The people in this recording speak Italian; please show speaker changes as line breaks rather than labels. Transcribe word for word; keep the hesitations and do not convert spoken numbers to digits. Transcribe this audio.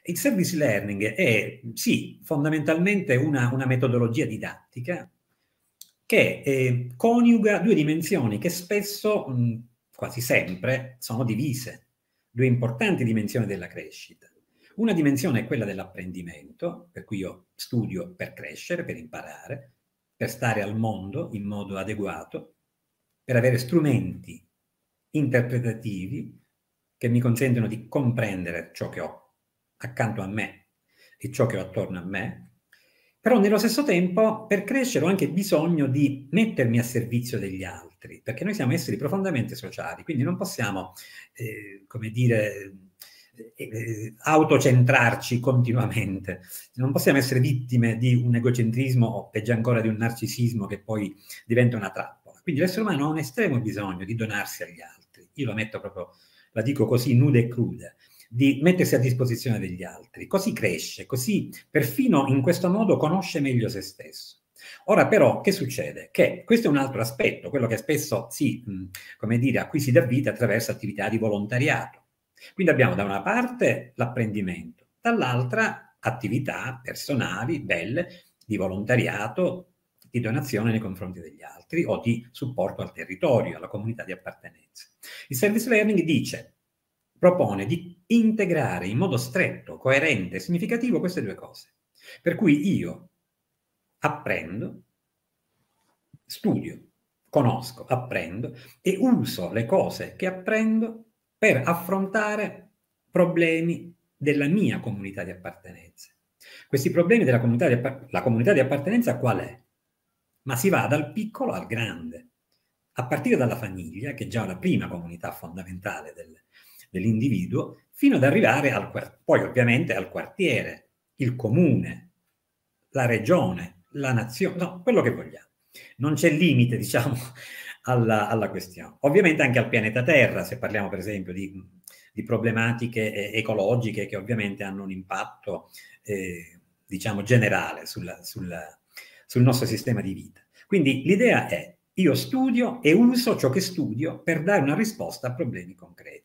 Il service learning è, sì, fondamentalmente una, una metodologia didattica che eh, coniuga due dimensioni che spesso, mh, quasi sempre, sono divise, due importanti dimensioni della crescita. Una dimensione è quella dell'apprendimento, per cui io studio per crescere, per imparare, per stare al mondo in modo adeguato, per avere strumenti interpretativi che mi consentono di comprendere ciò che ho accanto a me e ciò che ho attorno a me. Però nello stesso tempo, per crescere ho anche bisogno di mettermi a servizio degli altri, perché noi siamo esseri profondamente sociali, quindi non possiamo, eh, come dire, eh, autocentrarci continuamente. Non possiamo essere vittime di un egocentrismo o peggio ancora di un narcisismo che poi diventa una trappola. Quindi l'essere umano ha un estremo bisogno di donarsi agli altri. Io lo metto proprio, la dico così, nuda e cruda, di mettersi a disposizione degli altri. Così cresce, così perfino in questo modo conosce meglio se stesso. Ora però, che succede? Che questo è un altro aspetto, quello che spesso si, mh, come dire, a cui si dà vita attraverso attività di volontariato. Quindi abbiamo da una parte l'apprendimento, dall'altra attività personali, belle, di volontariato, di donazione nei confronti degli altri o di supporto al territorio, alla comunità di appartenenza. Il service learning dice, propone di integrare in modo stretto, coerente e significativo queste due cose. Per cui io apprendo, studio, conosco, apprendo e uso le cose che apprendo per affrontare problemi della mia comunità di appartenenza. Questi problemi della comunità di, appar- la comunità di appartenenza qual è? Ma si va dal piccolo al grande, a partire dalla famiglia, che è già la prima comunità fondamentale del, dell'individuo, fino ad arrivare al, poi ovviamente al quartiere, il comune, la regione, la nazione, no, quello che vogliamo. Non c'è limite, diciamo, alla, alla questione. Ovviamente anche al pianeta Terra, se parliamo per esempio di, di problematiche ecologiche che ovviamente hanno un impatto, eh, diciamo, generale sulla, sulla, sul nostro sistema di vita. Quindi l'idea è, io studio e uso ciò che studio per dare una risposta a problemi concreti.